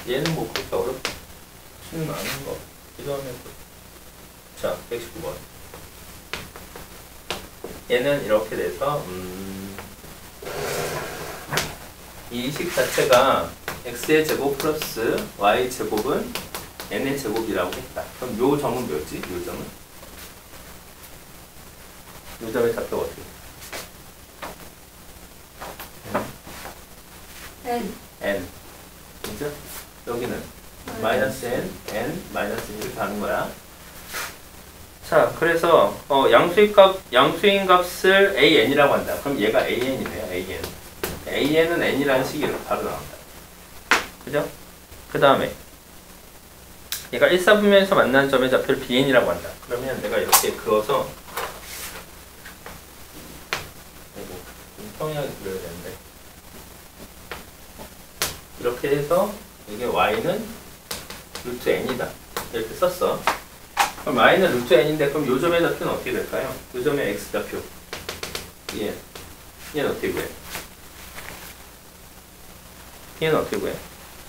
얘는 뭐 그렇게 어렵지는 않은 거 같기도 하네. 자, 119번. 얘는 이렇게 돼서 이 식 자체가 x의 제곱 플러스 y 제곱은 n의 제곱이라고 했다. 그럼 요 점은 뭐였지? 요 점은? 요 점의 좌표가 어떻게 돼? n. 그죠? 여기는 마이너스 n, n, 마이너스 1 이렇게 하는 거야. 자, 그래서 양수인 값을 an이라고 한다. 그럼 얘가 an이네요. an은 n이라는 식이 바로 나온다. 그죠? 그 다음에 얘가 1사분면에서 만나는 점의 좌표를 bn이라고 한다. 그러면 내가 이렇게 그어서 평행하게 그려야 되는데 이렇게 해서 이게 y는 루트 n이다. 이렇게 썼어. 그럼 y는 루트 n인데 그럼 요 점의 좌표는 어떻게 될까요? 요 점의 x 좌표 얘는 어떻게 구해? 얘는 어떻게 구해?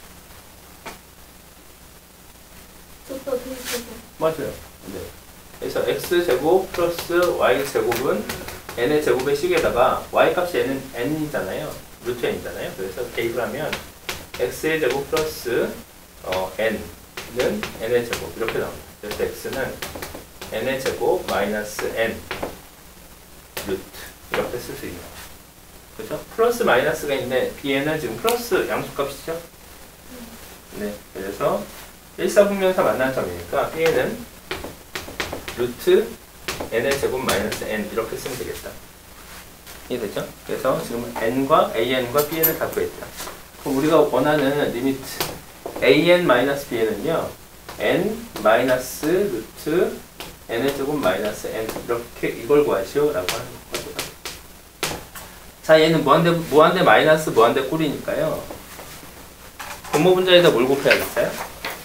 맞아요. 네. 그래서 x제곱 플러스 y제곱은 n의 제곱의 식에다가 y값이 n이잖아요. 루트 n이잖아요. 그래서 대입을 하면 x의 제곱 플러스 n은 n의 제곱 이렇게 나옵니다. 그래서 x는 n의 제곱 마이너스 n 루트 이렇게 쓸 수 있는 거죠. 그렇죠? 플러스 마이너스가 있는데 bn은 지금 플러스 양수값이죠. 네, 그래서 1사분면서 만난 점이니까 bn은 루트 n의 제곱 마이너스 n 이렇게 쓰면 되겠다. 이해되죠? 그래서 지금 n과 an과 bn을 다 구했다. 그럼 우리가 원하는 리미트 an 마이너스 bn은요 n 마이너스 루트 n의 제곱 마이너스 n 이렇게 이걸 구하시오 라고 하는 거죠. 자, 얘는 무한대 마이너스 무한대 꼴이니까요 분모 분자에다 뭘 곱해야겠어요?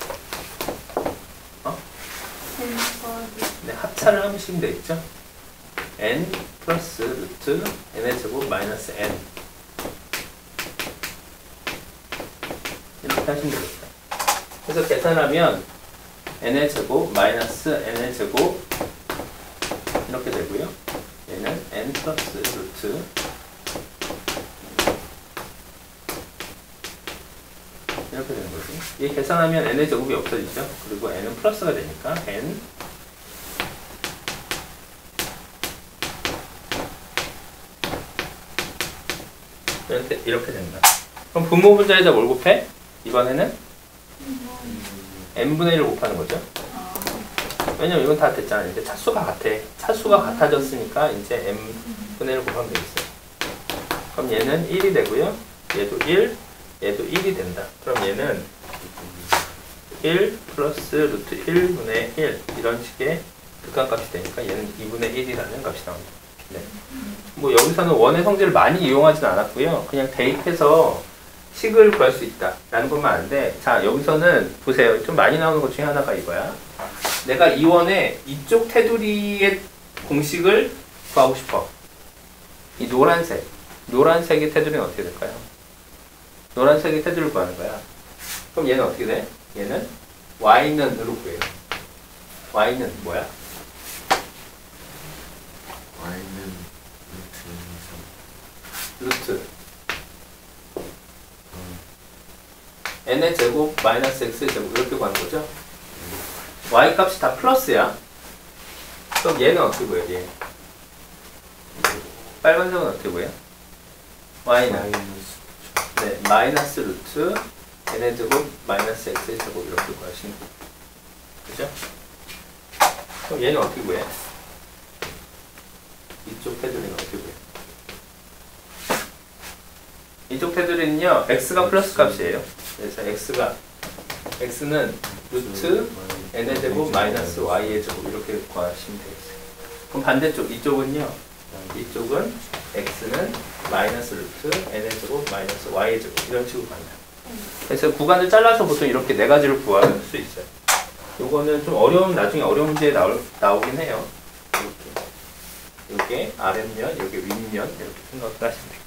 네, 합차를 하시면 되겠죠? n 플러스 루트 n의 제곱 마이너스 n 이렇게 하시면 되겠다. 그래서 계산하면 n의 제곱 마이너스 n의 제곱 이렇게 되고요. 얘는 n 플러스 루트 이렇게 되는 거지. 이 계산하면 n의 제곱이 없어지죠. 그리고 n은 플러스가 되니까 n 이렇게 된다. 그럼 분모 분자에다 뭘 곱해? 이번에는 n분의 1을 곱하는 거죠. 왜냐면 이건 다 됐잖아요. 이제 차수가 같아. 차수가 같아졌으니까 이제 n분의 1을 곱하면 되겠어요. 그럼 얘는 1이 되고요. 얘도 1, 얘도 1이 된다. 그럼 얘는 1 플러스 루트 1분의 1 이런 식의 극한값이 되니까 얘는 2분의 1이라는 값이 나옵니다. 네. 뭐 여기서는 원의 성질을 많이 이용하진 않았고요. 그냥 대입해서 식을 구할 수 있다 라는 것만 아는데, 자 여기서는 보세요. 좀 많이 나오는 것 중에 하나가 이거야. 내가 이 원의 이쪽 테두리의 공식을 구하고 싶어. 이 노란색의 테두리는 어떻게 될까요? 노란색의 테두리를 구하는 거야. 그럼 얘는 어떻게 돼? 얘는 y는으로 구해요. y는 뭐야? y는 루트 n의 제곱 마이너스 x의 제곱 이렇게 구하는 거죠? y 값이 다 플러스야. 그럼 얘는 어떻게 구해요? 얘 빨간색은 어떻게 구해요? y는 네, 마이너스 루트 n의 제곱 마이너스 x의 제곱 이렇게 구하시는 거예요. 그죠? 그럼 얘는 어떻게 구해? 이쪽 테두리는 어떻게 구해? 이쪽 테두리는요 x가 플러스 값이에요. 그래서 x는 루트 n의 제곱 마이너스 y의 제곱 이렇게 구하시면 되겠어요. 그럼 반대쪽 이쪽은요, 이쪽은 x는 마이너스 루트 n의 제곱 마이너스 y의 제곱 이런 식으로 간다. 그래서 구간을 잘라서 보통 이렇게 네 가지를 구할 수 있어요. 요거는 좀 나중에 어려운 문제에 나오긴 해요. 이렇게 아랫면, 여기 윗면 이렇게 생각을 하시면 돼요.